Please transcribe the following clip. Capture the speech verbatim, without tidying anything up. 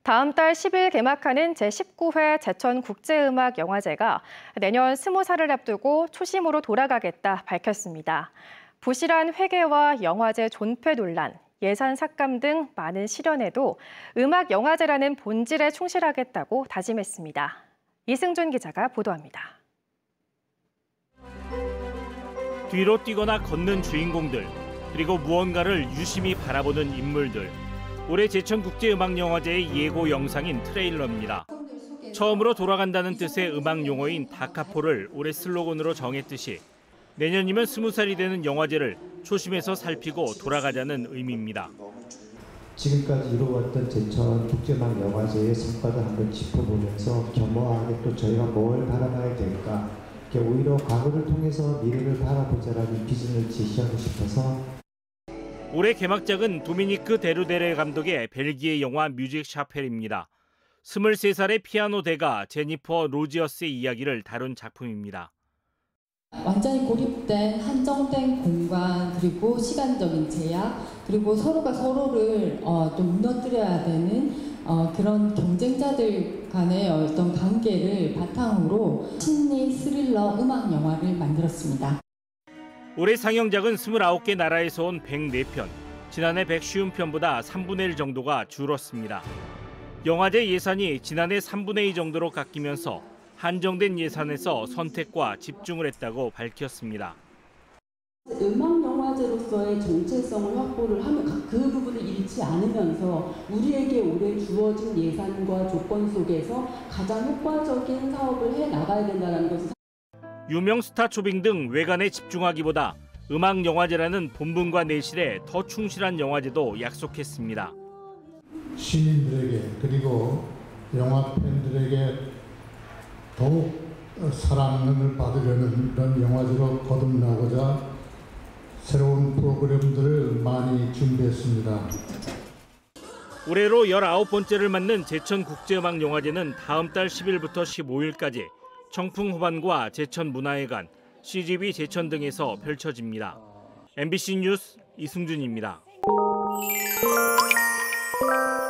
다음 달 십 일 개막하는 제십구 회 제천국제음악영화제가 내년 스무 살을 앞두고 초심으로 돌아가겠다 밝혔습니다. 부실한 회계와 영화제 존폐 논란, 예산 삭감 등 많은 시련에도 음악영화제라는 본질에 충실하겠다고 다짐했습니다. 이승준 기자가 보도합니다. 뒤로 뛰거나 걷는 주인공들, 그리고 무언가를 유심히 바라보는 인물들. 올해 제천국제음악영화제의 예고 영상인 트레일러입니다. 처음으로 돌아간다는 뜻의 음악 용어인 다카포를 올해 슬로건으로 정했듯이 내년이면 스무 살이 되는 영화제를 초심에서 살피고 돌아가자는 의미입니다. 지금까지 이루어왔던 제천국제음악영화제의 성과를 한번 짚어보면서 겸허하게 또 저희가 뭘 바라봐야 될까, 오히려 과거를 통해서 미래를 바라보자라는 비전을 제시하고 싶어서 올해 개막작은 도미니크 데루데레 감독의 벨기에 영화 뮤직 샤펠입니다. 스물세 살의 피아노 대가 제니퍼 로지어스의 이야기를 다룬 작품입니다. 완전히 고립된 한정된 공간, 그리고 시간적인 제약, 그리고 서로가 서로를 어, 좀 무너뜨려야 되는 어, 그런 경쟁자들 간의 어떤 관계를 바탕으로 심리 스릴러 음악 영화를 만들었습니다. 올해 상영작은 스물아홉 개 나라에서 온 백사 편, 지난해 백오십 편보다 삼분의 일 정도가 줄었습니다. 영화제 예산이 지난해 삼분의 이 정도로 깎이면서 한정된 예산에서 선택과 집중을 했다고 밝혔습니다. 음악 영화제로서의 정체성을 확보를 하면 그 부분을 잃지 않으면서 우리에게 올해 주어진 예산과 조건 속에서 가장 효과적인 사업을 해 나가야 된다는 것을. 유명 스타 초빙 등 외관에 집중하기보다 음악 영화제라는 본분과 내실에 더 충실한 영화제도 약속했습니다. 시민들에게 그리고 영화 팬들에게 더욱 사랑을 받으려는 이런 영화제로 거듭나고자 새로운 프로그램들을 많이 준비했습니다. 올해로 열아홉 번째를 맞는 제천국제음악영화제는 다음 달 십 일부터 십오 일까지 청풍호반과 제천문화회관, 씨지비 제천 등에서 펼쳐집니다. 엠비씨 뉴스 이승준입니다.